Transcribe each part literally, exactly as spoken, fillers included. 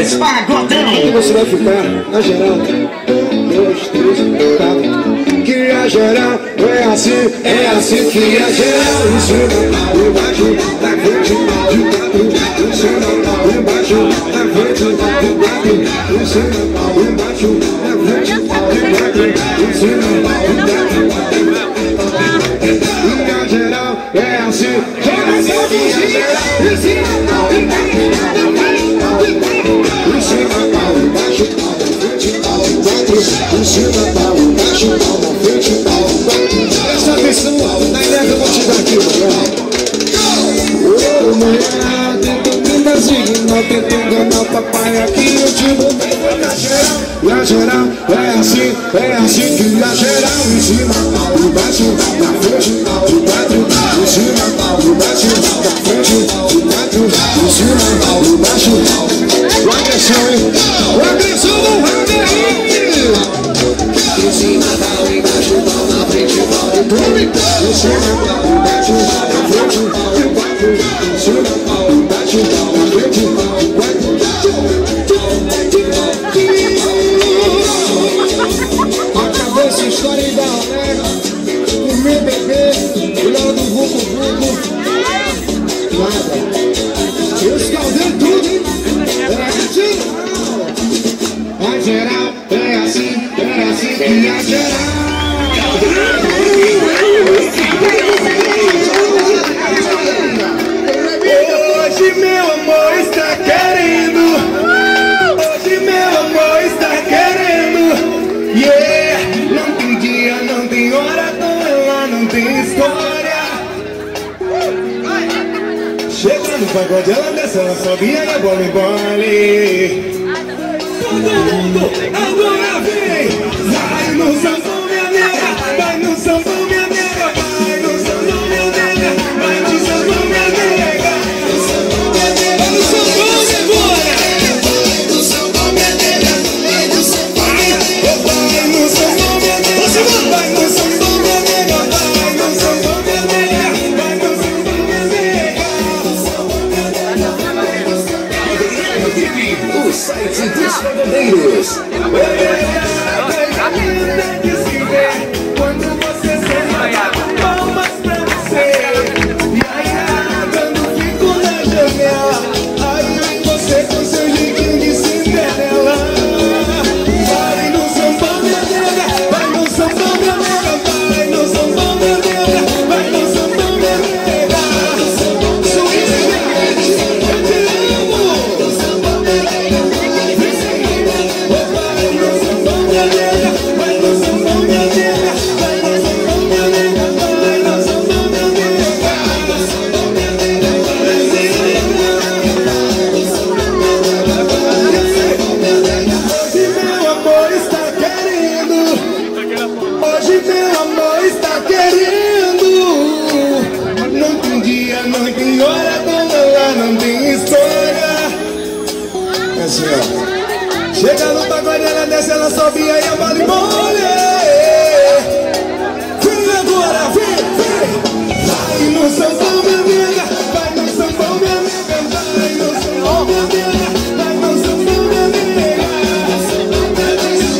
três, pagodão. E você vai ficar na geral. Dois, três, quatro. Que a geral é assim, é assim que a geral. Em cima, embaixo, na frente, de quatro. Em cima, embaixo, na frente, de quatro. Em cima, embaixo, na frente, de quatro. Em cima, e a geral é assim. Em cima, em cima, pau embaixo, pau na frente, pau embaixo. Presta atenção, na ideia que eu vou te dar aqui, ô mulher, tenta me asignar, tenta enganar o papai aqui, eu te vou pegar na geral. E a geral é assim, é assim que a geral. Em cima, pau embaixo, na frente, de quatro. Em cima, pau embaixo, na frente, de quatro. Em cima, pau embaixo. O agressão, hein? O agressão não vai ver. Em cima, pau embaixo, pau na frente, pau de tudo. Em cima, pau embaixo, na frente, pau de quatro. Em cima, pau embaixo, pau na frente, pau de quatro. Acabou essa história aí da Alex, o meu bebê, o Léo do Vucu Vucu. Nada. Eu escaldei tudo, hein? É a geral, é assim, é assim que a geral. Hoje meu amor está querendo. Hoje meu amor está querendo. Yeah, não tem dia, não tem hora, com ela não tem história. Chega no pagode, ela desce, ela sobe e a bola embole. Todo mundo agora vem. Vai no sambão, minha nega. Vai no sambão, minha nega. Vai no sambão, minha nega. Vai no sambão, minha nega. Vai no sambão, minha nega. Vai no sambão, agora. Vai no sambão, minha nega. Vai no sambão, minha nega. Vai no sambão, minha nega. Vai no sambão, minha nega. Vai no sambão, minha nega. Vai no sambão, minha nega. O site dos pagodeiros. Quando você senta, palmas pra você. E aí, dando fico na janela. Aí você com seu jeitinho de Cinderela. Vai no sambão, minha nega. Vai no sambão, minha nega. Vai no sambão, minha nega. Vai no sambão, minha nega. Sou inteligente, eu te amo. No sambão, minha nega. Vai no sambão, minha nega. Vai no sambão, minha nega. Vai no sambão, minha nega. Vai no sambão, minha nega. Vai no sambão, minha nega. Hoje meu amor está querendo. Hoje meu amor está querendo. Não tem dia, não tem hora, com ela não tem história. É assim, ó. Chega no pagode, ela desce, ela sobe e aí a bola embora. Vem agora, vem, vem. Vai no sambão, minha nega. Vai no sambão, minha nega. Vai no sambão, minha nega. Vai no sambão, minha nega. Vai no sambão, minha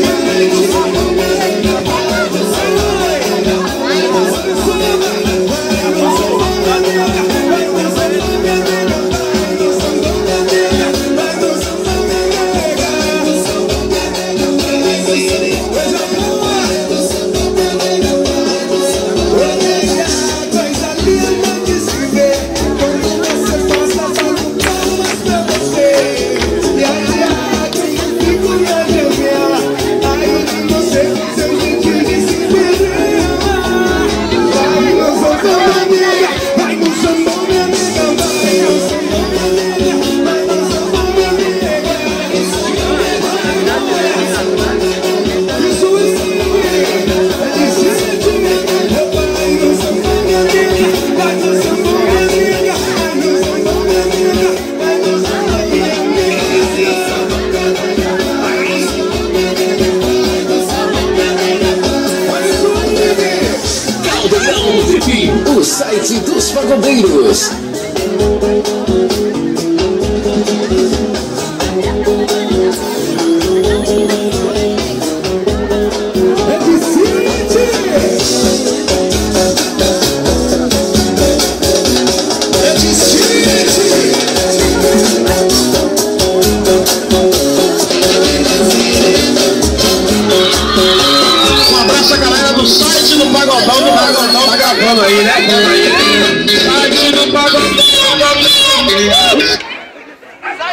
nega. Vai no sambão, minha nega. Vai no sambão, minha nega. Vai no sambão, minha nega. Vai no sambão, minha nega. Vai no sambão, minha nega. Vai no sambão, minha nega. Coisa boa. Coisa linda de se ver. Quando você passa, falo palmas pra você. E aí, eu fico na janela. Aí você com seu jeitinho de Cinderela. Vai no sambão, minha nega. Vai no sambão, minha nega. Vai no sambão, minha nega. Vai no sambão, minha nega. Isso é sentimento. Vai no sambão, minha nega. Vai no sambão, minha nega. Vai no sambão, minha nega. Vai no sambão, minha nega. Caldeirão T V, o site dos pagodeiros. pagodão do pagodão tá gravando aí, né?